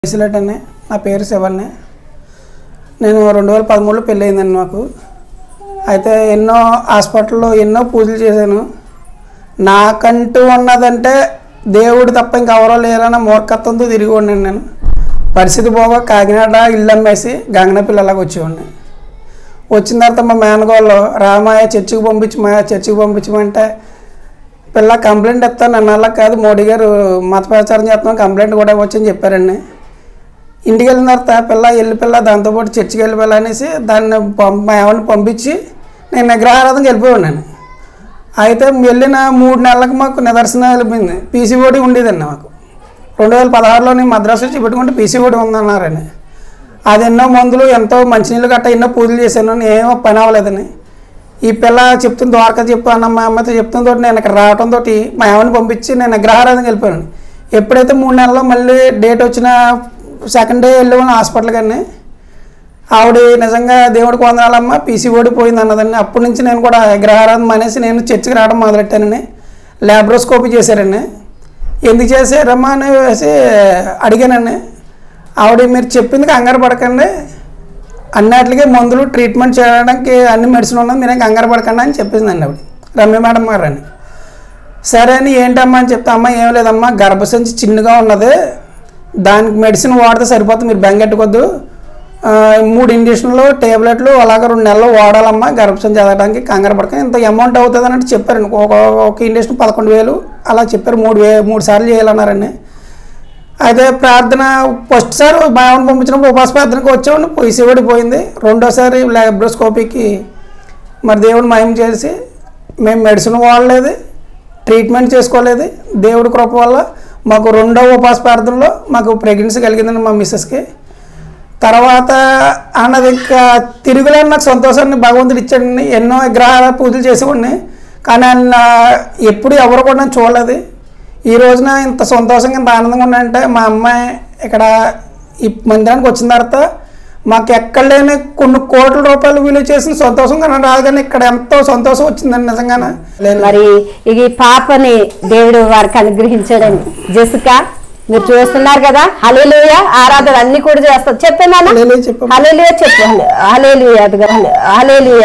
అండి నా పేరు శివన్ని. నేను 2013లో పెళ్ళి అయిందండి నాకు. అయితే ఎన్నో హాస్పిటల్లో ఎన్నో పూజలు చేశాను. నాకంటూ ఉన్నదంటే దేవుడు తప్ప ఇంకెవరో లేరన్న మూర్ఖత్వంతో తిరిగి ఉండండి. నేను పరిస్థితి పోగా కాకినాడ ఇల్లు అమ్మేసి గంగనపిల్లలాగా వచ్చేవాడిని. వచ్చిన తర్వాత మా మేనగోళ్ళు రామాయ చర్చికి పంపించమంటే పిల్ల కంప్లైంట్ ఇస్తాను అన్నలా కాదు, మోడీ గారు మత ప్రచారం చేస్తాం కంప్లైంట్ కూడా ఇవ్వచ్చని చెప్పారండి. ఇంటికి వెళ్ళిన తర్వాత పిల్ల దాంతోపాటు చర్చికి వెళ్ళిపోయాలి అనేసి దాన్ని ఎవరిని పంపించి నేను విగ్రహారాధనకి వెళ్ళిపోయాను. అయితే వెళ్ళిన 3 నెలలకు మాకు నిదర్శనం వెళ్ళిపోయింది. పీసీఓడి ఉండేదండి మాకు. 2016లో నేను మద్రాసు వచ్చి పెట్టుకుంటే పీసీఓడి ఉందన్నారని. అది ఎన్నో మందులు ఎంతో మంచినీళ్ళు గట్ట ఎన్నో పూజలు చేశాను, ఏమో పని అవ్వలేదని. ఈ పిల్ల చెప్తుంది ద్వారకా చెప్పాను మా అమ్మతో చెప్తుందో నేను ఇక్కడ రావడంతో మా అమ్మని పంపించి నేను విగ్రహారాధనకి వెళ్ళిపోయాను. ఎప్పుడైతే 3 నెలల్లో మళ్ళీ డేట్ వచ్చిన సెకండ్ డే వెళ్ళాను హాస్పిటల్. కానీ ఆవిడ నిజంగా దేవుడికి వందనాలమ్మ పీసీఓడి పోయింది అన్నదండి. అప్పటి నుంచి నేను కూడా విగ్రహారాధన మానేసి నేను చర్చికి రావడం మొదలెట్టానని. ల్యాబ్రోస్కోపీ చేశారండి. ఎందుకు చేశారమ్మా అని వేసి అడిగానండి. ఆవిడ మీరు చెప్పింది కంగారు పడకండి, అన్నిటికీ మందులు ట్రీట్మెంట్ చేయడానికి అన్ని మెడిసిన్ ఉన్నది, మీరేం కంగారు పడకండి అని చెప్పిందండి ఆవిడ, రమ్య మేడం గారు అని. సరే అని ఏంటమ్మా అని చెప్తే అమ్మ ఏం లేదమ్మా గర్భసంచి చిన్నగా ఉన్నది, దానికి మెడిసిన్ వాడితే సరిపోతుంది, మీరు బెంగెట్టుకోద్దు, 3 ఇంజక్షన్లు టాబ్లెట్లు అలాగే 2 నెలలు వాడాలమ్మా గర్భసంచి చదవడానికి, కంగారు పడకండి, ఇంత అమౌంట్ అవుతుంది అన్నట్టు చెప్పారండి. ఒక ఇంజక్షన్ 11,000 అలా చెప్పారు. 3 సార్లు చేయాలన్నారండి. అయితే ప్రార్థన ఫస్ట్ సారి బావని పంపించినప్పుడు ఉపవాస ప్రార్థనకు వచ్చామండి, పీసీఓడి పోయింది. రెండోసారి ల్యాబ్రోస్కోపీకి మరి దేవుడు మహిమ చేసి మేము మెడిసిన్ వాడలేదు, ట్రీట్మెంట్ చేసుకోలేదు. దేవుడి కృప వల్ల మాకు 2వ ఉపవాస ప్రార్థనలో మాకు ప్రెగ్నెన్సీ కలిగిందండి మా మిస్సెస్కి. తర్వాత అన్నది ఇంకా తిరుగులేని నాకు సంతోషాన్ని భగవంతుడు ఇచ్చాడండి. ఎన్నో విగ్రహాల పూజలు చేసేవాడిని, కానీ ఆయన ఎప్పుడు ఎవరు కూడా నేను చూడలేదు. ఈ రోజున ఇంత సంతోషంగా ఇంత ఆనందంగా ఉన్నాయంటే మా అమ్మాయి ఇక్కడ ఈ మందిరానికి వచ్చిన తర్వాత మాకు ఎక్కడ లేని కొన్ని కోట్ల రూపాయలు విలువ చేసిన సంతోషంగా రాదు, కానీ ఇక్కడ ఎంతో సంతోషం వచ్చిందండి నిజంగానే. మరి ఈ పాపని దేవుడు వారికి అనుగ్రహించాడండి. జెసికా మీరు చూస్తున్నారు కదా, హల్లెలూయా ఆరాధన అన్ని కూడా చేస్తారు. చెప్పాను హల్లెలూయా చెప్పు, హల్లెలూయా హల్లెలూయా.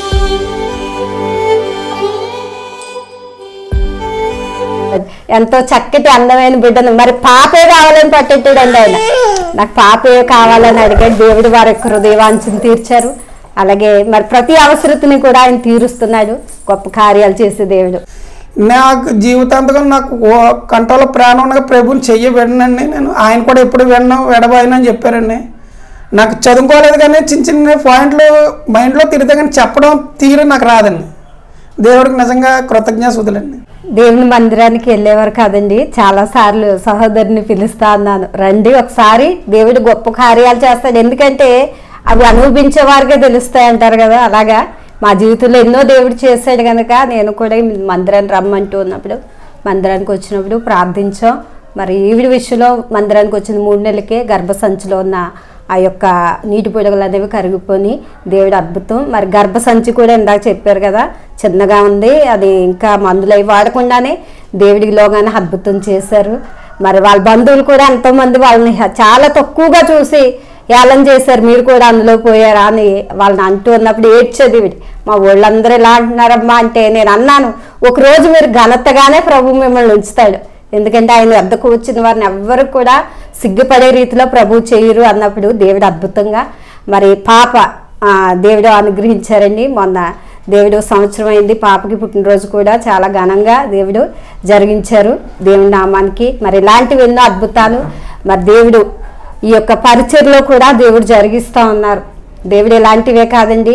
ఎంతో చక్కటి అందమైన బిడ్డను మరి పాపే కావాలని పట్టెట్టాడండి ఆయన. నాకు పాపే కావాలని అడిగాడు. దేవుడు వారి యొక్క హృదయవాంఛను తీర్చారు. అలాగే మరి ప్రతి అవసరతని కూడా ఆయన తీరుస్తున్నాడు. గొప్ప కార్యాలు చేసే దేవుడు. నాకు జీవితాంతకం నాకు కంట్రోల్లో ప్రాణం ఉండగా ప్రభుని చెయ్యి వినండి. నేను ఆయన కూడా ఎప్పుడు విడబోయినని చెప్పారండి. నాకు చదువుకోలేదు కానీ చిన్న పాయింట్లు మైండ్లో తిరిగితే కానీ చెప్పడం తీరు నాకు రాదండి. దేవుడికి నిజంగా కృతజ్ఞాసులండి. దేవుని మందిరానికి వెళ్ళేవారు కాదండి, చాలాసార్లు సహోదరిని పిలుస్తా అన్నాను, రండి ఒకసారి దేవుడు గొప్ప కార్యాలు చేస్తాడు, ఎందుకంటే అవి అనుభవించేవారికే తెలుస్తాయి అంటారు కదా. అలాగా మా జీవితంలో ఎన్నో దేవుడు చేశాడు కనుక నేను కూడా మందిరాన్ని రమ్మంటూ ఉన్నప్పుడు మందిరానికి వచ్చినప్పుడు ప్రార్థించాం. మరి ఈవిడ విషయంలో మందిరానికి వచ్చిన 3 నెలలకే గర్భసంచిలో ఉన్న ఆ యొక్క నీటి పొడుగులు అనేవి కరిగిపోయి దేవుడు అద్భుతం. మరి గర్భసంచి కూడా ఇందాక చెప్పారు కదా చిన్నగా ఉంది, అది ఇంకా మందులు అవి వాడకుండానే దేవుడిలోగానే అద్భుతం చేశారు. మరి వాళ్ళ బంధువులు కూడా ఎంతోమంది వాళ్ళని చాలా తక్కువగా చూసి ఏలం చేశారు, మీరు కూడా అందులో పోయారా అని వాళ్ళని అంటూ ఉన్నప్పుడు ఏడ్చేది వీడి. మా వాళ్ళందరూ ఎలా అంటున్నారమ్మా అంటే నేను అన్నాను, ఒకరోజు మీరు ఘనతగానే ప్రభు మిమ్మల్ని ఉంచుతాడు, ఎందుకంటే ఆయన వద్దకు వచ్చిన వారిని ఎవ్వరు కూడా సిగ్గుపడే రీతిలో ప్రభు చేయరు అన్నప్పుడు దేవుడు అద్భుతంగా మరి పాప దేవుడు అనుగ్రహించారండి. మొన్న దేవుడు సంవత్సరం అయింది, పాపకి పుట్టినరోజు కూడా చాలా ఘనంగా దేవుడు జరిగించారు దేవుడి నామానికి. మరి ఇలాంటివి ఎన్నో అద్భుతాలు మరి దేవుడు ఈ యొక్క పరిచర్లో కూడా దేవుడు జరిగిస్తూ ఉన్నారు. దేవుడు ఇలాంటివే కాదండి,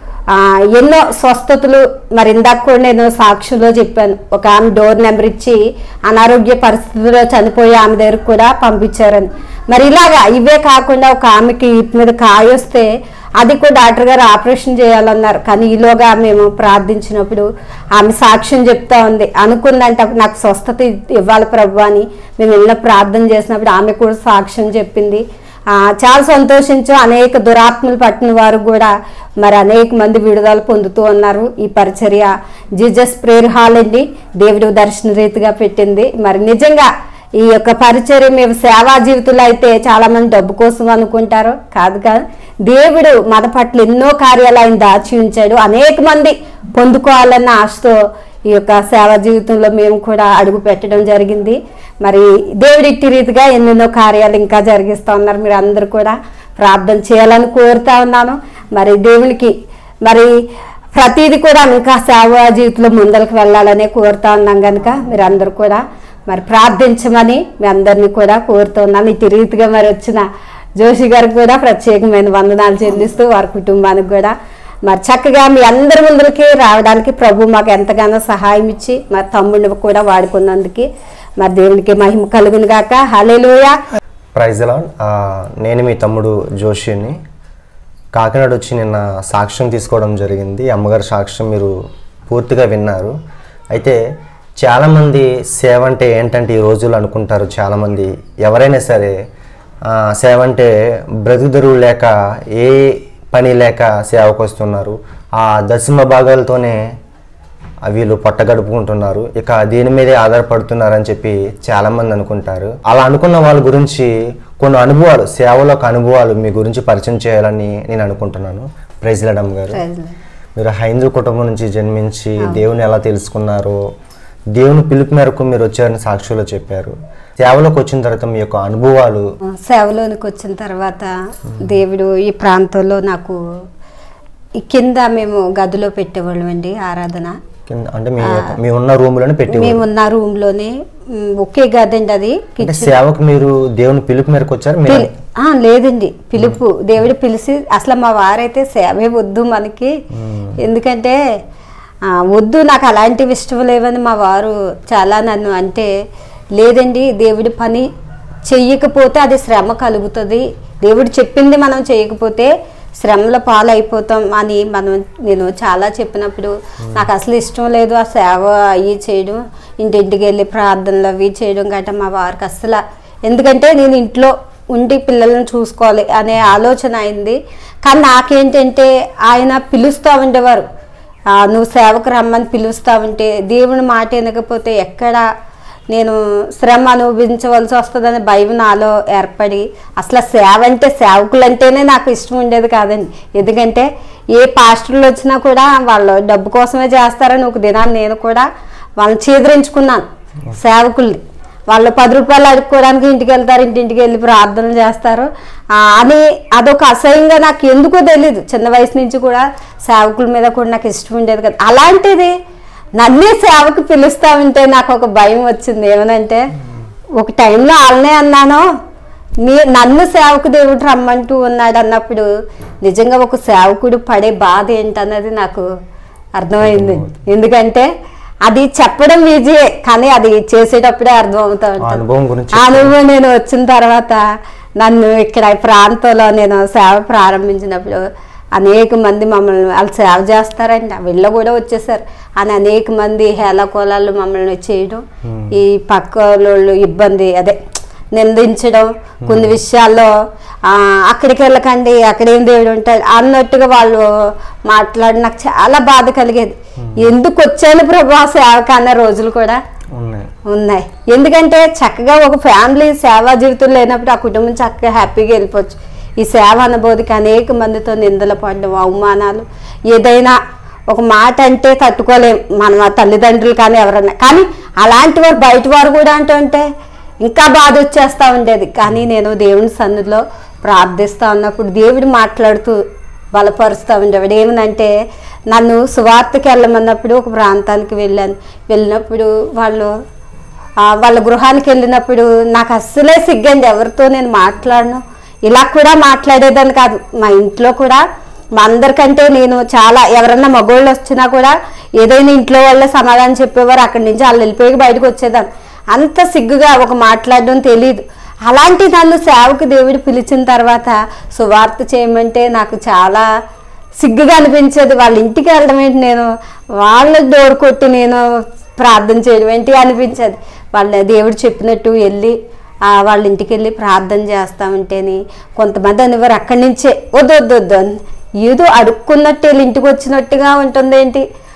ఎన్నో స్వస్థతలు. మరి ఇందాక కూడా నేను సాక్షిలో చెప్పాను, ఒక ఆమె డోర్ నెంబర్ ఇచ్చి అనారోగ్య పరిస్థితుల్లో చనిపోయి ఆమె దగ్గరకు కూడా పంపించారని. మరి ఇలాగా ఇవే కాకుండా ఒక ఆమెకి వీపు మీద కాయ వస్తే అది కూడా డాక్టర్ గారు ఆపరేషన్ చేయాలన్నారు, కానీ ఈలోగా మేము ప్రార్థించినప్పుడు ఆమె సాక్ష్యం చెప్తా ఉంది. అనుకుందంటే నాకు స్వస్థత ఇవ్వాలి ప్రభు అని మేము వెళ్ళిన ప్రార్థన చేసినప్పుడు ఆమె కూడా సాక్ష్యం చెప్పింది. చాలా సంతోషించాం. అనేక దురాత్మలు పట్టిన వారు కూడా మరి అనేక మంది విడుదల పొందుతూ ఉన్నారు. ఈ పరిచర్య జీసస్ ప్రేయర్ హాల్ అండి దేవుడు దర్శన రీతిగా పెట్టింది. మరి నిజంగా ఈ యొక్క పరిచర్య మేము సేవా జీవితంలో అయితే చాలా మంది డబ్బు కోసం అనుకుంటారు. కాదు కాదు, దేవుడు మన పట్ల ఎన్నో కార్యాలు ఆయన దాచి ఉంచాడు. అనేక మంది పొందుకోవాలన్న ఆశతో ఈ యొక్క సేవా జీవితంలో మేము కూడా అడుగు పెట్టడం జరిగింది. మరి దేవుడి ఇట్టి రీతిగా ఎన్నెన్నో కార్యాలు ఇంకా జరిగిస్తూ ఉన్నారు. మీరు అందరూ కూడా ప్రార్థన చేయాలని కోరుతా ఉన్నాను. మరి దేవునికి మరి ప్రతిదీ కూడా ఇంకా సేవా జీవితంలో ముందరికి వెళ్ళాలని కోరుతా ఉన్నాం కనుక మీరు అందరూ కూడా మరి ప్రార్థించమని మీ అందరినీ కూడా కోరుతున్నాను. ఇటు రీతిగా మరి వచ్చిన జోషి గారికి కూడా ప్రత్యేకమైన వందనాలు చెల్లిస్తూ వారి కుటుంబానికి కూడా మరి చక్కగా మీ అందరి ముందులకి రావడానికి ప్రభు మాకు ఎంతగానో సహాయం ఇచ్చి మరి తమ్ముడిని కూడా వాడుకున్నందుకు మరి దేవునికి మహిమ కలుగును గాక. హల్లెలూయా. Praise the Lord. నేను మీ తమ్ముడు జోషిని కాకినాడ వచ్చి నిన్న సాక్ష్యం తీసుకోవడం జరిగింది. అమ్మగారి సాక్ష్యం మీరు పూర్తిగా విన్నారు. అయితే చాలామంది సేవ అంటే ఏంటంటే ఈ రోజుల్లో అనుకుంటారు చాలామంది, ఎవరైనా సరే సేవ అంటే బ్రతుకుదెరువు లేక ఏ పని లేక సేవకు వస్తున్నారు, ఆ దశమ భాగాలతోనే వీళ్ళు పొట్టగడుపుకుంటున్నారు, ఇక దీని మీదే ఆధారపడుతున్నారని చెప్పి చాలామంది అనుకుంటారు. అలా అనుకున్న వాళ్ళ గురించి కొన్ని అనుభవాలు, సేవలో ఒక అనుభవాలు మీ గురించి పరిచయం చేయాలని నేను అనుకుంటున్నాను. ప్రైజ్ ది లార్డ్ అమ్మ గారు. మీరు హైందవ కుటుంబం నుంచి జన్మించి దేవుని ఎలా తెలుసుకున్నారో, దేవుని పిలుపు మేరకు మీరు వచ్చారని సాక్షులో చెప్పారు. సేవలోకి వచ్చిన తర్వాత మీ యొక్క అనుభవాలు. సేవలోనికి వచ్చిన తర్వాత దేవుడు ఈ ప్రాంతంలో నాకు ఈ కింద మేము గదిలో పెట్టేవాళ్ళం అండి ఆరాధన. అంటే మీ ఉన్న రూమ్ లోనే పెట్టి, మేమున్న రూమ్ లోనే ఒకే గది అండి అది. సేవకు మీరు దేవుని పిలుపు మేరకు వచ్చారు? లేదండి, పిలుపు దేవుడు పిలిచి, అసలు మా వారైతే సేవే వద్దు మనకి, ఎందుకంటే వద్దు నాకు అలాంటివి ఇష్టం లేవని మా వారు చాలా నన్ను అంటే, లేదండి దేవుడి పని చెయ్యకపోతే అది శ్రమ కలుగుతుంది, దేవుడు చెప్పింది మనం చేయకపోతే శ్రమల పాలైపోతాం అని నేను చాలా చెప్పినప్పుడు నాకు అసలు ఇష్టం లేదు ఆ సేవ అవి చేయడం, ఇంటింటికి వెళ్ళి ప్రార్థనలు అవి చేయడం గట్రా మా వారికి అసలు. ఎందుకంటే నేను ఇంట్లో ఉండి పిల్లలను చూసుకోవాలి అనే ఆలోచన అయింది. కానీ నాకేంటంటే ఆయన పిలుస్తూ ఉండేవారు, నువ్వు సేవకు రమ్మని పిలుస్తూ ఉంటే దేవుని మాట వినకపోతే ఎక్కడ నేను శ్రమ అనుభవించవలసి వస్తుందని భయం నాలో ఏర్పడి, అసలు సేవ అంటే సేవకులు అంటేనే నాకు ఇష్టం ఉండేది కాదండి. ఎందుకంటే ఏ పాస్టర్లు వచ్చినా కూడా వాళ్ళు డబ్బు కోసమే చేస్తారని ఒక దినాన్ని నేను కూడా వాళ్ళని చీదరించుకున్నాను. సేవకుల్ని వాళ్ళు 10 రూపాయలు అడుక్కోవడానికి ఇంటికి వెళ్తారు, ఇంటింటికి వెళ్ళి ప్రార్థనలు చేస్తారు అని అదొక అసహ్యంగా నాకు ఎందుకో తెలీదు. చిన్న వయసు నుంచి కూడా సేవకుల మీద కూడా నాకు ఇష్టం ఉండేది కదా. అలాంటిది నన్నే సేవకు పిలుస్తా ఉంటే నాకు ఒక భయం వచ్చింది. ఏమనంటే ఒక టైంలో వాళ్ళనే అన్నాను, నన్ను సేవకు దేవుడు రమ్మంటూ ఉన్నాడు అన్నప్పుడు నిజంగా ఒక సేవకుడు పడే బాధ ఏంటన్నది నాకు అర్థమైంది. ఎందుకంటే అది చెప్పడం ఈజీయే, కానీ అది చేసేటప్పుడే అర్థం అవుతా ఉంటుంది. అనుభవం నేను వచ్చిన తర్వాత నన్ను ఇక్కడ ప్రాంతంలో నేను సేవ ప్రారంభించినప్పుడు అనేక మంది మమ్మల్ని వాళ్ళు సేవ చేస్తారండి, వీళ్ళు కూడా వచ్చేసారు అని అనేక మంది హేళకోళాలు మమ్మల్ని చేయడం, ఈ పక్క వాళ్ళు ఇబ్బంది అదే నిందించడం, కొన్ని విషయాల్లో అక్కడికి వెళ్ళకండి అక్కడేం దేవుడు ఉంటాడు అన్నట్టుగా వాళ్ళు మాట్లాడి నాకు చాలా బాధ కలిగేది. ఎందుకు వచ్చాను ప్రభా సేవకు అన్న రోజులు కూడా ఉన్నాయి. ఎందుకంటే చక్కగా ఒక ఫ్యామిలీ సేవా జీవితం లేనప్పుడు ఆ కుటుంబం చక్కగా హ్యాపీగా వెళ్ళిపోవచ్చు. ఈ సేవ అనుభూతికి అనేక మందితో నిందలు పడడం, అవమానాలు, ఏదైనా ఒక మాట అంటే తట్టుకోలేం మనం, ఆ తల్లిదండ్రులు కానీ ఎవరన్నా. కానీ అలాంటి వారు బయట వారు కూడా అంటుంటే ఇంకా బాధ వచ్చేస్తూ ఉండేది. కానీ నేను దేవుని సన్నిధిలో ప్రార్థిస్తూ ఉన్నప్పుడు దేవుడు మాట్లాడుతూ బలపరుస్తూ ఉండేవాడు. ఏమనంటే నన్ను సువార్తకి వెళ్ళమన్నప్పుడు ఒక ప్రాంతానికి వెళ్ళినప్పుడు వాళ్ళ గృహానికి వెళ్ళినప్పుడు నాకు అస్సలే సిగ్గండి, ఎవరితో నేను మాట్లాడను. ఇలా కూడా మాట్లాడేదాన్ని కాదు. మా ఇంట్లో కూడా మా అందరికంటే నేను చాలా ఎవరన్నా మగోళ్ళు వచ్చినా కూడా ఏదైనా ఇంట్లో వాళ్ళే సమాధానం చెప్పేవారు, అక్కడి నుంచి వాళ్ళు వెళ్ళిపోయి బయటకు వచ్చేదాన్ని. అంత సిగ్గుగా ఒక మాట్లాడడం తెలియదు. అలాంటి నన్ను సేవకు దేవుడు పిలిచిన తర్వాత సువార్త చేయమంటే నాకు చాలా సిగ్గుగా అనిపించేది. వాళ్ళ ఇంటికి వెళ్ళడం ఏంటి, నేను వాళ్ళ డోర్ కొట్టి నేను ప్రార్థన చేయడం ఏంటి అనిపించేది. వాళ్ళ దేవుడు చెప్పినట్టు వెళ్ళి వాళ్ళ ఇంటికి వెళ్ళి ప్రార్థన చేస్తూ ఉంటేని కొంతమంది అనేవారు అక్కడి నుంచే వద్దు అని, ఏదో అడుక్కున్నట్టు వెళ్ళి ఇంటికి వచ్చినట్టుగా ఉంటుంది ఏంటి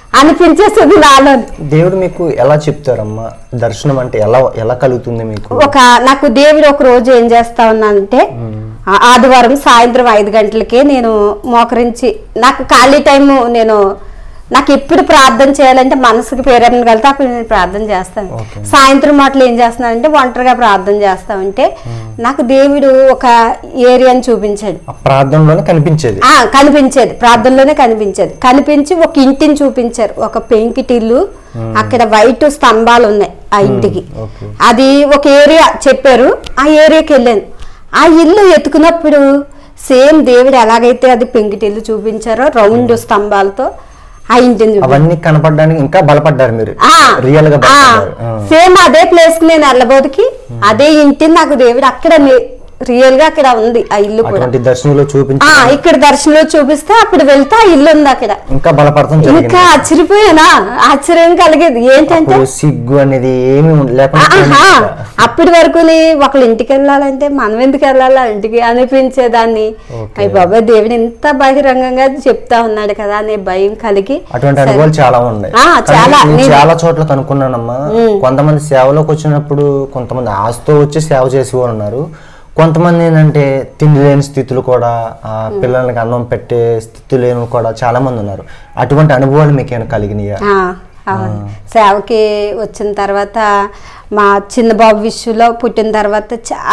అనిపించేస్తుంది నాలో. దేవుడు మీకు ఎలా చెప్తారమ్మా దర్శనం అంటే ఎలా ఎలా కలుగుతుంది మీకు? నాకు దేవుడు ఒక రోజు ఏం చేస్తా ఉన్నానంటే ఆదివారం సాయంత్రం 5 గంటలకే నేను మోకరించి, నాకు ఖాళీ టైము నాకు ఎప్పుడు ప్రార్థన చేయాలంటే మనసుకి ప్రేరణ కలితే అప్పుడు నేను ప్రార్థన చేస్తాను. సాయంత్రం మాటలు ఏం చేస్తున్నానంటే ఒంటరిగా ప్రార్థన చేస్తామంటే నాకు దేవుడు ఒక ఏరియాని చూపించాడు. ప్రార్థనలోనే కనిపించేది ప్రార్థనలోనే కనిపించి ఒక ఇంటిని చూపించారు. ఒక పెంకిటిల్లు, అక్కడ వైట్ స్తంభాలు ఉన్నాయి ఆ ఇంటికి. అది ఒక ఏరియా చెప్పారు. ఆ ఏరియాకి వెళ్ళాను. ఆ ఇల్లు ఎత్తుకున్నప్పుడు సేమ్ దేవుడు ఎలాగైతే అది పెంకిటిల్లు చూపించారో రౌండ్ స్తంభాలతో ఆ ఇంటిని అవన్నీ కనపడడానికి ఇంకా బలపడ్డారు మీరు, రియల్ గా సేమ్ అదే ప్లేస్ కి నేను వెళ్ళబోదికి అదే ఇంటిని నాకు దేవుడు అక్కడ రియల్ గా అక్కడ ఉంది ఆ ఇల్లు కూడా. దర్శనంలో ఇక్కడ దర్శనంలో చూపిస్తే అప్పుడు వెళ్తే ఆ ఇల్లు ఉంది అక్కడ. ఇంకా బలపడతాం. ఇంకా ఆశ్చర్యపోయానా, ఆశ్చర్యం కలిగేది. ఏంటంటే సిగ్గు అనేది ఏమి లేకుండా అప్పటి వరకు ఒకళ్ళ ఇంటికి వెళ్ళాలంటే మనం ఎందుకు వెళ్ళాలా ఇంటికి అనిపించేదాన్ని. అయ్యి బాబాయ్ దేవుడు ఇంత బహిరంగంగా చెప్తా ఉన్నాడు కదా అనే భయం కలిగి అటువంటి అనుభవాలు చాలా ఉన్నాయి. చాలా చోట్ల కనుక్కున్నానమ్మా. కొంతమంది సేవలోకి వచ్చినప్పుడు కొంతమంది ఆశతో వచ్చి సేవ చేసేవారు ఉన్నారు. కొంతమంది ఏంటంటే తిండి లేని స్థితులు కూడా, పిల్లలకి అన్నం పెట్టే స్థితి లేని కూడా చాలా మంది ఉన్నారు. అటువంటి అనుభవాలు మీకు ఏమైనా కలిగినాయా? సేవకి వచ్చిన తర్వాత మా చిన్న బాబు విషయంలో పుట్టిన తర్వాత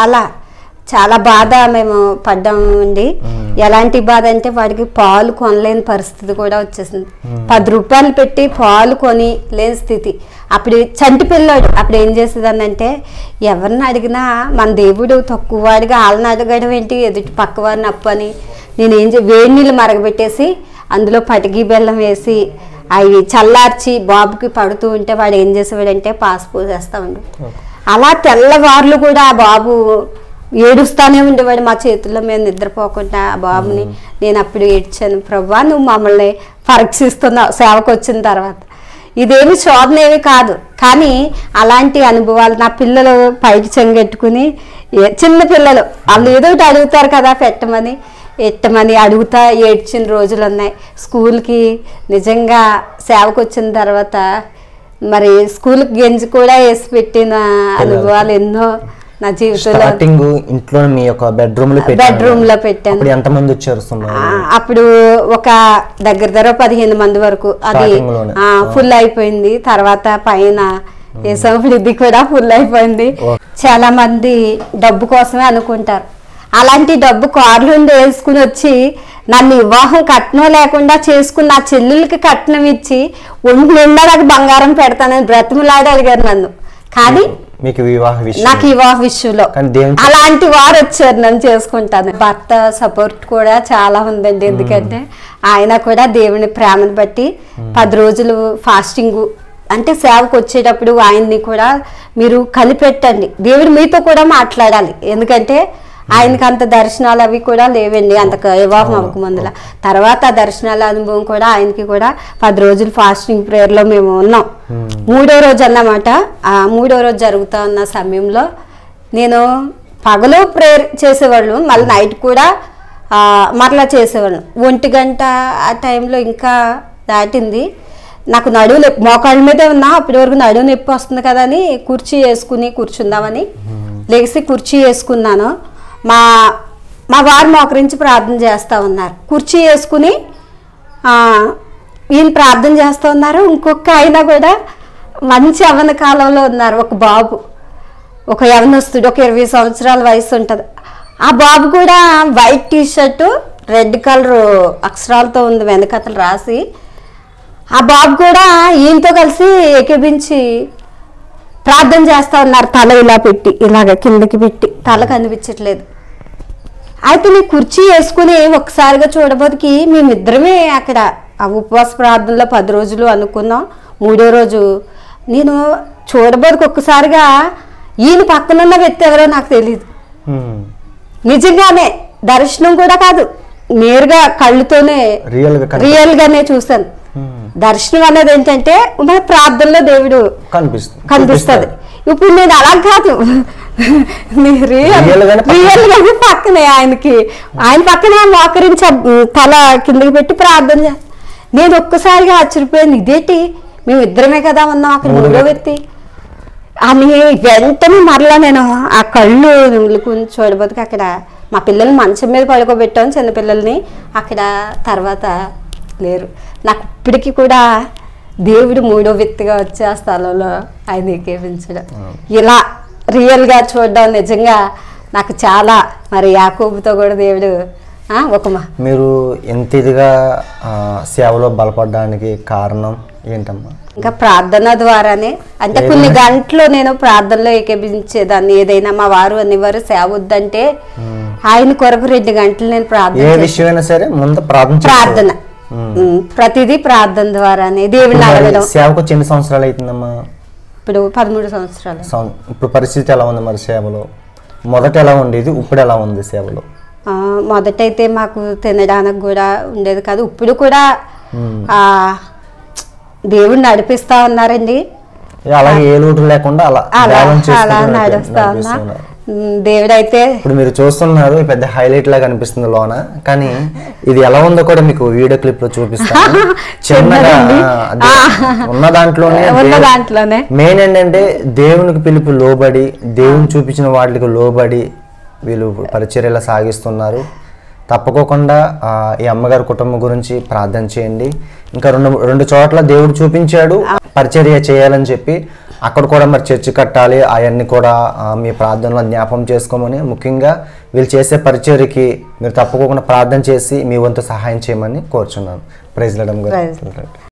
చాలా బాధ మేము పడ్డామండి. ఎలాంటి బాధ అంటే వాడికి పాలు కొనలేని పరిస్థితి కూడా వచ్చేసింది. 10 రూపాయలు పెట్టి పాలు కొని లేని స్థితి. అప్పుడు చంటి పిల్లాడు. అప్పుడు ఏం చేసేదాన్ని అంటే ఎవరిని అడిగినా మన దేవుడు తక్కువ వాడిగా వాళ్ళని అడగడం ఏంటి, ఎదుటి పక్క వారిని అప్పని నేను వేడి నీళ్ళు మరగబెట్టేసి అందులో పటికి బెల్లం వేసి అవి చల్లార్చి బాబుకి పడుతూ ఉంటే వాడు ఏం చేసేవాడంటే పోసేస్తా ఉండు. అలా తెల్లవార్లు కూడా ఆ బాబు ఏడుస్తానే ఉండేవాడు మా చేతుల్లో. మేము నిద్రపోకుండా ఆ బాబుని నేను అప్పుడు ఏడ్చాను. ప్రభా నువ్వు మమ్మల్ని పరీక్షిస్తున్నావు సేవకు వచ్చిన తర్వాత. ఇదేమి శోధన ఏమి కాదు, కానీ అలాంటి అనుభవాలు నా పిల్లలు పైకి చెంగెట్టుకుని చిన్న పిల్లలు వాళ్ళు ఏదో ఒకటి అడుగుతారు కదా ఎట్టమని అడుగుతా ఏడ్చిన రోజులు ఉన్నాయి. స్కూల్కి నిజంగా సేవకు వచ్చిన తర్వాత మరి స్కూల్కి గెంజి కూడా వేసి పెట్టిన అనుభవాలు ఎన్నో నా జీవితంలో. ఇంట్లో మీ యొక్క బెడ్రూమ్ లో పెట్టాను. ఎంతమంది వచ్చారు? అప్పుడు ఒక దగ్గర 15 మంది వరకు అది ఫుల్ అయిపోయింది. తర్వాత పైన వేసప్పుడు ఇది కూడా ఫుల్ అయిపోయింది. చాలా మంది డబ్బు కోసమే అనుకుంటారు. అలాంటి డబ్బు కార్లు వేసుకుని వచ్చి నన్ను వివాహం కట్నం లేకుండా చేసుకుని నా చెల్లెలకి కట్నం ఇచ్చి ఒంటి నిండా నాకు బంగారం పెడతానని బ్రతిమలాడి అడిగారు నన్ను. కానీ నాకు వివాహ విషయంలో అలాంటి వారు వచ్చారు నన్ను చేసుకుంటాను. భర్త సపోర్ట్ కూడా చాలా ఉందండి. ఎందుకంటే ఆయన కూడా దేవుని ప్రేమను బట్టి 10 రోజులు ఫాస్టింగ్ అంటే సేవకు వచ్చేటప్పుడు ఆయన్ని కూడా మీరు కలిపెట్టండి. దేవుడు మీతో కూడా మాట్లాడాలి. ఎందుకంటే ఆయనకి అంత దర్శనాలు అవి కూడా లేవండి అంత వివాహం అవ్వక ముందుల. తర్వాత దర్శనాల అనుభవం కూడా ఆయనకి కూడా 10 రోజులు ఫాస్టింగ్ ప్రేయర్లో మేము ఉన్నాం. 3వ రోజు అన్నమాట. ఆ 3వ రోజు జరుగుతూ ఉన్న సమయంలో నేను పగలు ప్రేయర్ చేసేవాళ్ళు, మళ్ళీ నైట్ కూడా మరలా చేసేవాళ్ళం. 1 గంట ఆ టైంలో ఇంకా దాటింది. నాకు నడువు నొప్పి, మోకాళ్ళ మీదే ఉన్నా అప్పటి వరకు నడువు నొప్పి వస్తుంది కదా అని కుర్చీ వేసుకుని కూర్చుందామని లెగిసి కుర్చీ వేసుకున్నాను. మా వారు మోకరించి ప్రార్థన చేస్తూ ఉన్నారు. కుర్చీ వేసుకుని ఈయన ప్రార్థన చేస్తూ ఉన్నారు. ఇంకొక ఆయన కూడా మంచి యవ్వన కాలంలో ఉన్నారు. ఒక బాబు, ఒక యవ్వనస్తుడు, ఒక 20 సంవత్సరాల వయసు ఉంటుంది. ఆ బాబు కూడా వైట్ టీషర్టు రెడ్ కలర్ అక్షరాలతో ఉంది వెనకతలు రాసి. ఆ బాబు కూడా ఈయనతో కలిసి ఏకీభించి ప్రార్థన చేస్తూ ఉన్నారు. తల ఇలా పెట్టి, ఇలాగ కిందకి పెట్టి, తల కనిపించట్లేదు. అయితే నీ కుర్చీ వేసుకుని ఒకసారిగా చూడబోదికి మేమిద్దరమే అక్కడ ఆ ఉపవాస ప్రార్థనలో 10 రోజులు అనుకున్నాం. 3వ రోజు నేను చూడబోదికి ఒక్కసారిగా ఈయన పక్కనున్న వ్యక్తి ఎవరో నాకు తెలియదు. నిజంగానే దర్శనం కూడా కాదు, నేరుగా కళ్ళుతోనే రియల్ గానే చూశాను. దర్శనం అనేది ఏంటంటే మన ప్రార్థనలో దేవుడు కనిపిస్తుంది. ఇప్పుడు నేను అలా కాదు, రియల్ గానే పక్కనే ఆయన పక్కనే మోకరించి తల కిందకి పెట్టి ప్రార్థన చేస్తాను. నేను ఒక్కసారిగా ఆశ్చర్యపోయాను, ఇదేంటి మేము ఇద్దరమే కదా ఉన్నాం, అక్కడ మూడో వ్యక్తి అని వెంటనే మరలా నేను ఆ కళ్ళు కొంచెం చూడబోతుకి అక్కడ మా పిల్లల్ని మంచం మీద పడుకోబెట్టాను, చిన్నపిల్లల్ని అక్కడ. తర్వాత లేరు. నాకు ఇప్పటికీ కూడా దేవుడు మూడో వ్యక్తిగా వచ్చి ఆ స్థలంలో ఆయన ఎక్కించడం, ఇలా రియల్గా చూడడం నిజంగా నాకు చాలా, మరి యాకోబుతో కూడా దేవుడు మీరు ఎంత ఇదిగా సేవలో బలపడడానికి కారణం ఏంటమ్మా? ఇంకా ప్రార్థన ద్వారానే. అంటే కొన్ని గంటలు నేను ప్రార్థనలో ఏకీభించేదాన్ని. ఏదైనా మా వారు అనేవారు సేవ వద్దంటే ఆయన కొరకు 2 గంటలు నేను ప్రార్థన, ఏ విషయమైనా సరే ముందు ప్రార్థన, ప్రతిదీ ప్రార్థన ద్వారానే దేవుని అడగడం. సేవకు ఎన్ని సంవత్సరాలు అవుతుందమ్మా? ఇప్పుడు 13 సంవత్సరాలు. ఇప్పుడు పరిస్థితి ఎలా ఉంది మరి సేవలో? మొదట ఎలా ఉండేది, ఇప్పుడు ఎలా ఉంది సేవలో? మొదటైతే మాకు తినడానికి కూడా ఉండేది కాదు. ఇప్పుడు కూడా దేవుడు నడిపిస్తా ఉన్నారండి. అలాగే ఏ లోటు లేకుండా అలా నడుస్తా ఉన్నా. దేవుడైతే ఇప్పుడు మీరు చూస్తున్నారు, పెద్ద హైలైట్ లాగా అనిపిస్తుంది లోన, కానీ ఇది ఎలా ఉందో కూడా మీకు వీడియో క్లిప్ లో చూపిస్తాను. చిన్నగా ఉన్న దాంట్లోనే మెయిన్ ఏంటంటే దేవునికి పిలుపు లోబడి, దేవుని చూపించిన వాటికి లోబడి వీళ్ళు పరిచర్యలు సాగిస్తున్నారు. తప్పకోకుండా ఈ అమ్మగారి కుటుంబం గురించి ప్రార్థన చేయండి. ఇంకా రెండు చోట్ల దేవుడు చూపించాడు పరిచర్య చేయాలని చెప్పి, అక్కడ కూడా మరి చర్చి కట్టాలి, అవన్నీ కూడా మీ ప్రార్థనలో జ్ఞాపకం చేసుకోమని, ముఖ్యంగా వీళ్ళు చేసే పరిచర్యకి మీరు తప్పకుండా ప్రార్థన చేసి మీ వంతు సహాయం చేయమని కోరుచున్నాను. Praise lord.